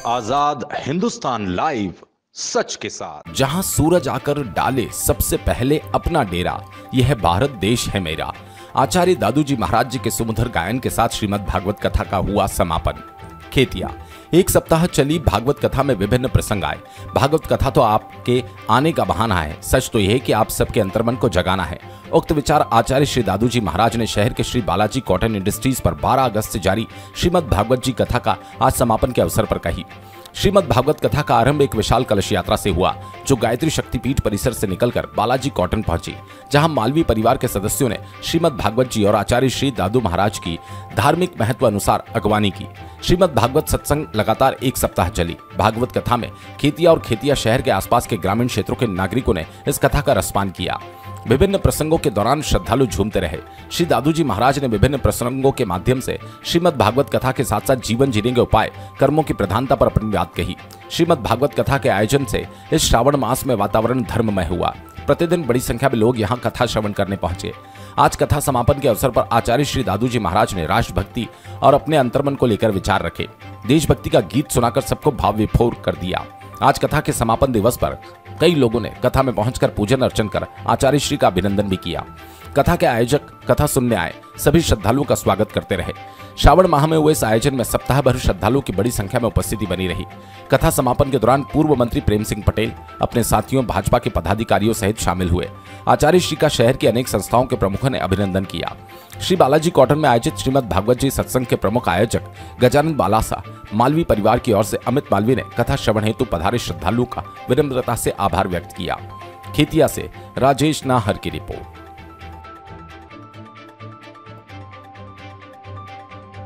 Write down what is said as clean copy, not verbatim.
आजाद Hindustan live, सच के साथ। जहां सूरज आकर डाले सबसे पहले अपना डेरा, यह भारत देश है मेरा। आचार्य दादूजी महाराज जी के सुमधुर गायन के साथ श्रीमद् भागवत कथा का हुआ समापन। खेतिया एक सप्ताह चली भागवत कथा में विभिन्न प्रसंग आए। भागवत कथा तो आपके आने का बहाना है, सच तो यह कि आप सबके अंतर्मन को जगाना है। उक्त विचार आचार्य श्री दादूजी महाराज ने शहर के श्री बालाजी कॉटन इंडस्ट्रीज पर 12 अगस्त से जारी श्रीमद् भागवत जी कथा का आज समापन के अवसर पर कही। श्रीमद् भागवत कथा का आरंभ एक विशाल कलश यात्रा से हुआ, जो गायत्री शक्तिपीठ परिसर से निकलकर बालाजी कॉटन पहुंची, जहां मालवी परिवार के सदस्यों ने श्रीमद् भागवत जी और आचार्य श्री दादू महाराज की धार्मिक महत्व अनुसार अगवानी की। श्रीमद् भागवत सत्संग लगातार एक सप्ताह चली। भागवत कथा में खेतिया और खेतिया शहर के आसपास के ग्रामीण क्षेत्रों के नागरिकों ने इस कथा का रसपान किया। विभिन्न प्रसंगों के दौरान श्रद्धालु झूमते रहे। श्री दादूजी महाराज ने विभिन्न प्रसंगों के माध्यम से श्रीमद् भागवत कथा के साथ साथ जीवन जीने के उपाय, कर्मों की प्रधानता पर अपनी बात कही। श्रीमद् भागवत कथा के आयोजन से इस श्रावण मास में वातावरण धर्ममय हुआ। प्रतिदिन बड़ी संख्या में लोग यहाँ कथा श्रवण करने पहुंचे। आज कथा समापन के अवसर पर आचार्य श्री दादूजी महाराज ने राष्ट्रभक्ति और अपने अंतर्मन को लेकर विचार रखे। देशभक्ति का गीत सुनाकर सबको भाव विभोर कर दिया। आज कथा के समापन दिवस पर कई लोगों ने कथा में पहुंचकर पूजन अर्चन कर आचार्य श्री का अभिनंदन भी किया। कथा के आयोजक कथा सुनने आए सभी श्रद्धालुओं का स्वागत करते रहे। श्रावण माह में हुए इस आयोजन में सप्ताह भर श्रद्धालुओं की बड़ी संख्या में उपस्थिति बनी रही। कथा समापन के दौरान पूर्व मंत्री प्रेम सिंह पटेल अपने साथियों, भाजपा के पदाधिकारियों सहित शामिल हुए। आचार्य श्री का शहर की अनेक संस्थाओं के प्रमुखों ने अभिनंदन किया। श्री बालाजी कॉटन में आयोजित श्रीमद् भागवत जी सत्संग के प्रमुख आयोजक गजानन बालासा मालवी परिवार की ओर से अमित मालवी ने कथा श्रवण हेतु पधारे श्रद्धालुओं का विनम्रता से आभार व्यक्त किया। खेतिया से राजेश नाहर की रिपोर्ट।